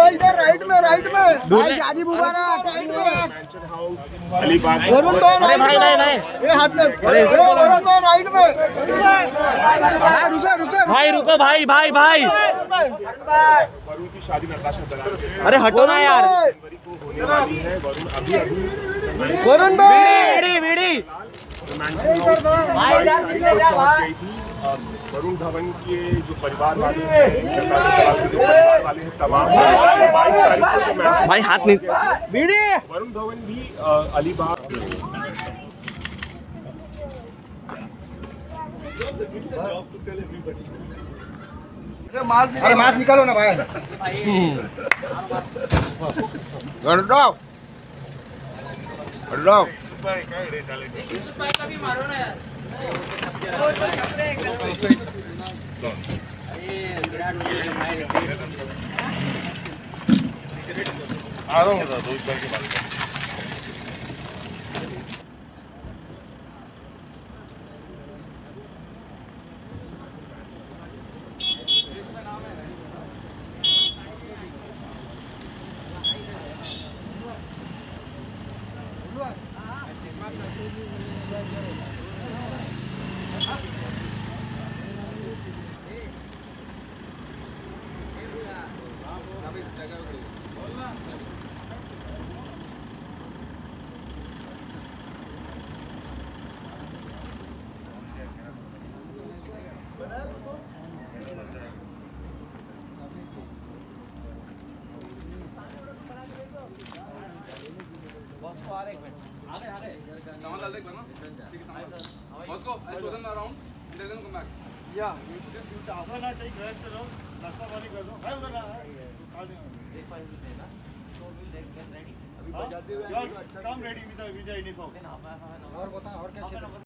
इधर राइट में भाई शादी मुबारक राइट में वरुण भाई ये हाथ में वरुण भाई राइट में रुको भाई वरुण की शादी नताशा दलाल के साथ। अरे हटो ना यार। होने वाली है वरुण अभी वरुण भाई वरुण धवन के जो परिवार वाले हैं तमाम 22 तारीख को भाई हाथ नहीं वरुण धवन भी अलीबाग मास्क निकालो ना भाई मारो ना यार। आ रहा हूँ 2 रुपए की बात। सामान डाल दे एक बार ना। ठीक है सामान बॉस को I show them around and then come back. या यू टू आफ्टर ना टेक रेस्ट अराउंड नाश्ता पानी कर दो है उधर ना एक फाइल से ना तो विल गेट रेडी अभी बजाते हुए कम रेडी विद यूनिफॉर्म और बता और क्या चाहिए।